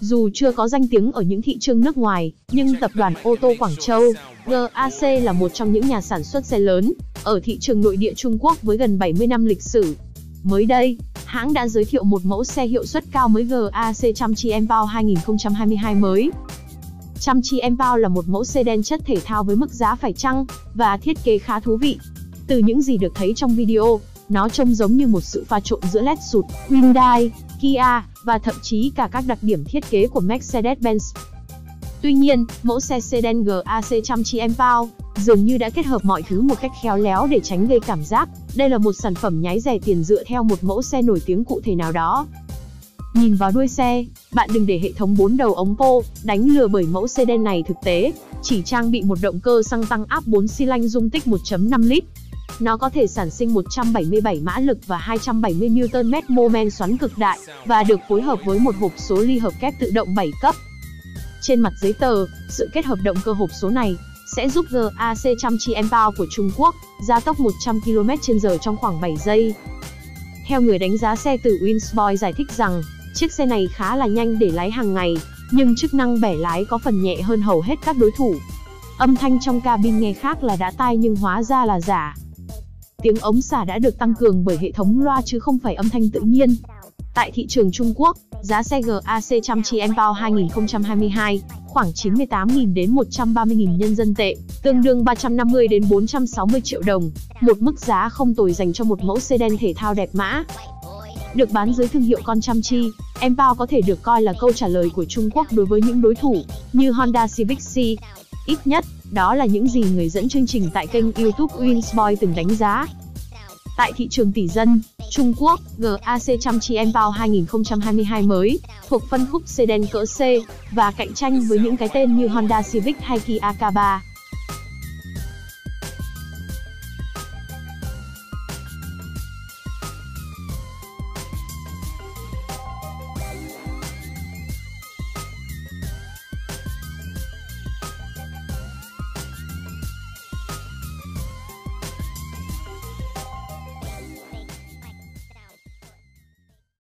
Dù chưa có danh tiếng ở những thị trường nước ngoài, nhưng tập đoàn ô tô Quảng Châu, GAC là một trong những nhà sản xuất xe lớn ở thị trường nội địa Trung Quốc với gần 70 năm lịch sử. Mới đây, hãng đã giới thiệu một mẫu xe hiệu suất cao mới GAC Chăm-Chi Empower 2022 mới. Chăm-Chi Empower là một mẫu sedan chất thể thao với mức giá phải chăng và thiết kế khá thú vị. Từ những gì được thấy trong video, nó trông giống như một sự pha trộn giữa Lexus, Hyundai, Kia và thậm chí cả các đặc điểm thiết kế của Mercedes-Benz. Tuy nhiên, mẫu xe sedan GAC Chăm-Chi Empower dường như đã kết hợp mọi thứ một cách khéo léo để tránh gây cảm giác đây là một sản phẩm nhái rẻ tiền dựa theo một mẫu xe nổi tiếng cụ thể nào đó. Nhìn vào đuôi xe, bạn đừng để hệ thống 4 đầu ống pô đánh lừa bởi mẫu sedan này thực tế chỉ trang bị một động cơ xăng tăng áp 4 xi lanh dung tích 1.5 lít. Nó có thể sản sinh 177 mã lực và 270 Nm mô men xoắn cực đại và được phối hợp với một hộp số ly hợp kép tự động 7 cấp. Trên mặt giấy tờ, sự kết hợp động cơ hộp số này sẽ giúp GAC Chăm-Chi Empower của Trung Quốc gia tốc 100 km/h trong khoảng 7 giây. Theo người đánh giá xe từ Winsboy giải thích rằng, chiếc xe này khá là nhanh để lái hàng ngày, nhưng chức năng bẻ lái có phần nhẹ hơn hầu hết các đối thủ. Âm thanh trong cabin nghe khác là đã tai nhưng hóa ra là giả. Tiếng ống xả đã được tăng cường bởi hệ thống loa chứ không phải âm thanh tự nhiên. Tại thị trường Trung Quốc, giá xe GAC Chăm-Chi Empower 2022 khoảng 98.000 đến 130.000 nhân dân tệ, tương đương 350 đến 460 triệu đồng, một mức giá không tồi dành cho một mẫu sedan thể thao đẹp mã. Được bán dưới thương hiệu con Chăm-Chi Empower có thể được coi là câu trả lời của Trung Quốc đối với những đối thủ như Honda Civic C. Ít nhất, đó là những gì người dẫn chương trình tại kênh YouTube Winsboy từng đánh giá. Tại thị trường tỷ dân, Trung Quốc, GAC Chăm-Chi Empower 2022 mới thuộc phân khúc sedan cỡ C và cạnh tranh với những cái tên như Honda Civic hay Kia K3.